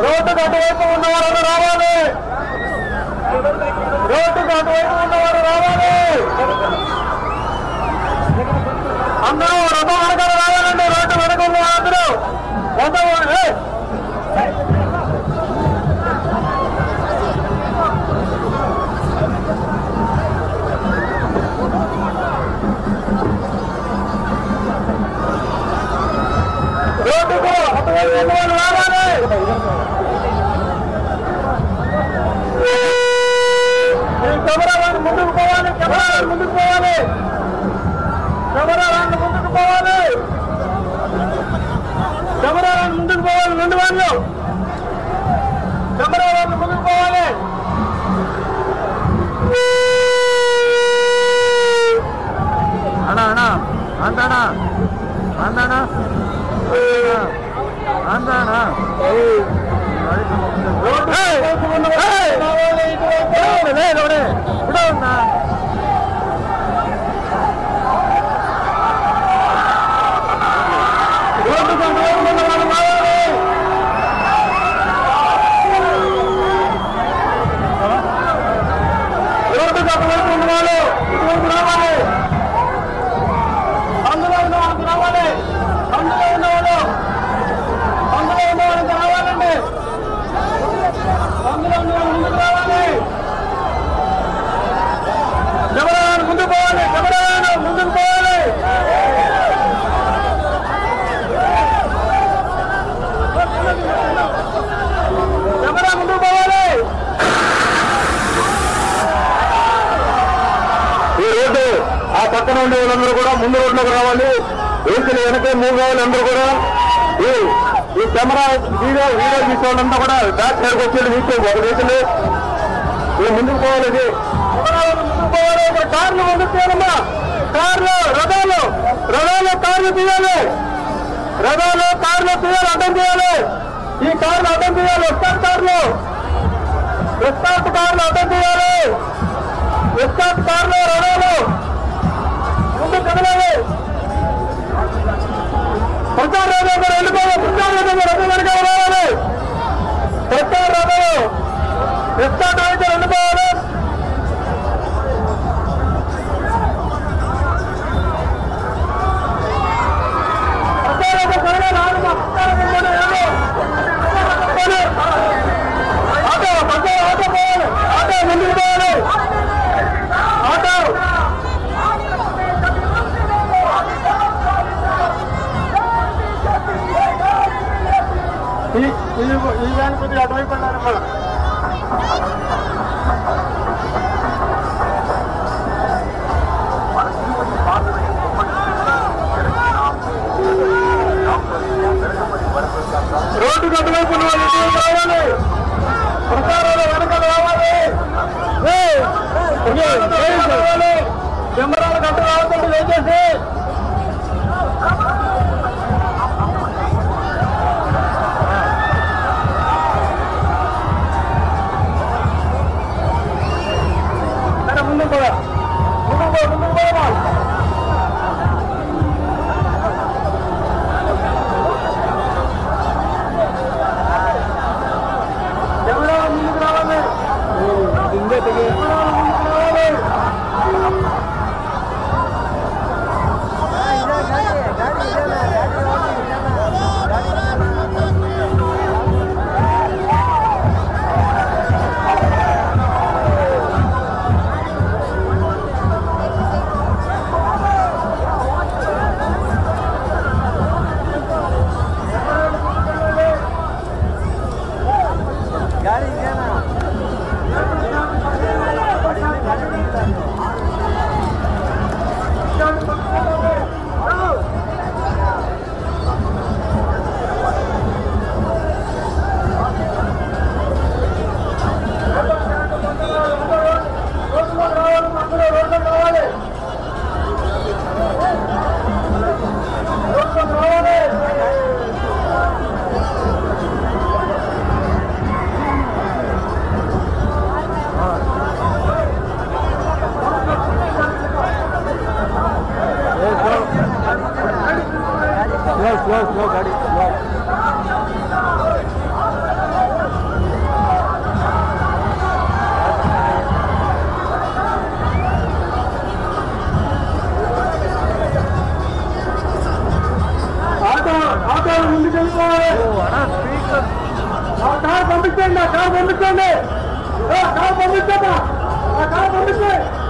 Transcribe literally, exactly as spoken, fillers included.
రోడ్డుకు అటువైపు ఉన్నవారు రావాలి. రోడ్డుకు అటువైపు ఉన్నవారు రావాలి. అందరూ రథం వెనకాల రావాలండి. రోడ్డు వెనక అందరూ రథం రోడ్డుకు అటువైపు ఉన్నవారు రావాలి. కెమెరాలను ముందుకు పోవాలి. కెమెరాలను ముందుకు పోవాలి. కెమెరాలను ముందుకు పోవాలి. కెమెరాలను ముందుకు పోవాలి. రెండు వాళ్ళు కెమెరాలను ముందుకు పోవాలి. అన్నా అన్నా అందానా అందానా అందానా అందులో ఉన్న వాళ్ళకి రావాలి. అందులో ఉన్న వాళ్ళు అందులో ఉన్న వాళ్ళకి రావాలండి. అందులో ఉన్న వాళ్ళు ముందుకు రావాలి. కెమెరాలను ముందుకు పోవాలి. కెమెరాలను ముందుకు పోవాలి. కెమెరా ముందుకు పోవాలి. ఈ రోడ్డు ఆ పక్కన ఉండే వాళ్ళందరూ కూడా ముందు రోడ్లోకి రావాలి. వెహికల్ వెనకే మూవ్ కావాలి. అందరూ కూడా ఈ ఈ కెమెరా వీడియో వీడియో తీసే వాళ్ళంతా కూడా బ్యాక్ సైడ్కి వచ్చేది వెహికల్ ఒక వెహికల్ ఇది ముందుకు పోవాలి. ఇది ముందుకు పోవాలి. కార్లు ముందుకు తీయాలమ్మా. కార్లు రథాలు రథాలు కార్లు తీయాలి. రథాలు కార్లు తీయాలి. అడ్డం తీయాలి. ఈ కార్లు అడ్డం తీయాలి. ఎస్కాట్ కార్లు ఎస్కాట్ కార్లు అడ్డం తీయాలి. ఎస్కాట్ కార్లు రథాలు ముందు కదలాలి. ప్రచార రథం వెళ్ళిపోవాలి. ప్రచార రథం రథం వెనకాల రావాలి. ప్రచార రథం ఎస్కాట్ అయితే వెళ్ళిపోవాలి. ప్రచార రథం త్వరగా రావాలి. ఆటో ప్రచార ఆటో పోవాలి. ఆటో ముందుకు పోవాలి. ఆటో ఈ వ్యాన్ కొద్దిగా అటువైపు అన్నారమ్మా. రోడ్డుకు అటువైపు రావాలి. ప్రచారాలు వెనకాల రావాలి. కెమెరాలు గంట రావద్దండి దయచేసి. ముందుకు పోయా ముందుకు పో ముందుకు పోయా కెమెరా ముందుకు రావాలి. ముందుకు రావాలి. स्लो स्लो गाड़ी स्लो పంపించండి, ఆ కారు పంపించండి, ఆ కారు పంపించమ్మా, ఆ కారు పంపించండి.